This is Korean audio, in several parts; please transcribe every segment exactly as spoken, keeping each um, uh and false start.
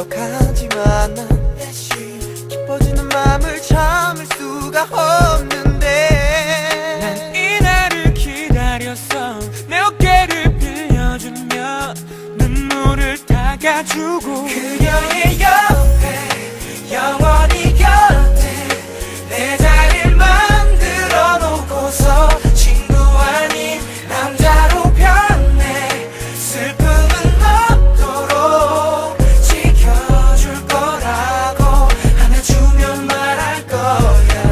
기억하지만 난 다시 기뻐지는 맘을 참을 수가 없는데 난 이날을 기다렸어. 내 어깨를 빌려주며 눈물을 닦아주고 그녀의 옆에 영원히 곁에 내 자리를 만들어 놓고서 친구 아닌 남자로 변해 슬픔은 없도록 지켜줄 거라고 안아주면 말할 거야.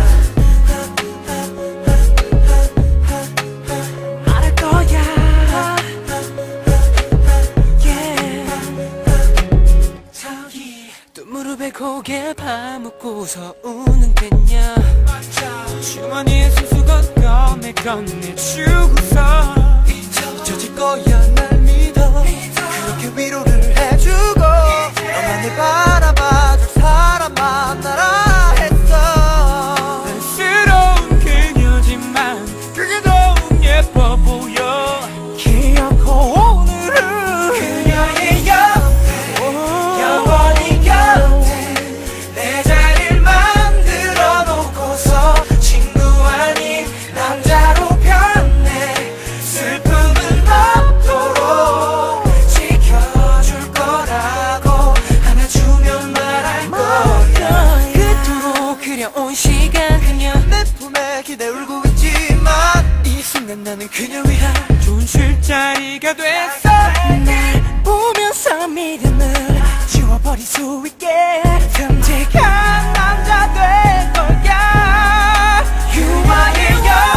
말할 거야. yeah. 저기 또 무릎에 고개 파묻고서 우는 겠냐. 주머니에 손수건 꺼내 꺼내주고서 잊혀질 거야 날 믿어. 그렇게 위로를 해주고 너만을 바라봐줄 사람 만나라 했어. 안쓰러운 그녀지만 그게 더욱 예뻐 보여. 기억고 오늘은 그녀의 옆에 영원히 곁에 내 자리를 만들어 놓고서 친구 아닌 남자로 변해 슬픔은 없도록 지켜줄 거라고 안아주면 말할 거야. 그토록 그려온 시간 그녀 내 품에 기대 울고 있지만 이 순간 나는 그녀 위한 좋은 술자리가 됐어. 날 보면서 믿음을 지워버릴 수 있게 듬직한 남자 될 거야. 유아의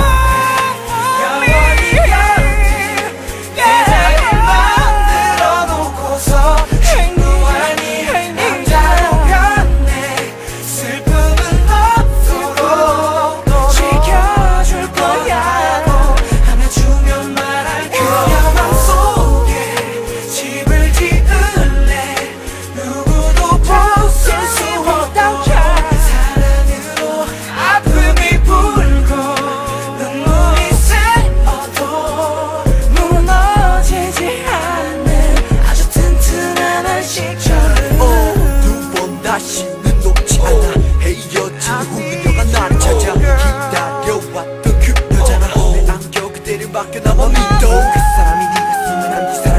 영원히 곁에 내 자리를 만들어 놓고서 친구 아닌 남자로 변해 슬픔은 없도록 지켜줄 거야. 안아주면 말할 거야. 맘속에 집을 지을래. 누구도 벗을 수 없다고 사랑으로 아픔이 불고 눈물이 새어도 무너지지 않는 아주 튼튼한 안식처를 두 번 다시는 놓지 않아. 헤어진 후 그녀가 나를 찾아 기다려왔던 그 여자나 내 안겨 그대를 맡겨 나만 믿어. 그 사람이 네가 쓰면 안 돼.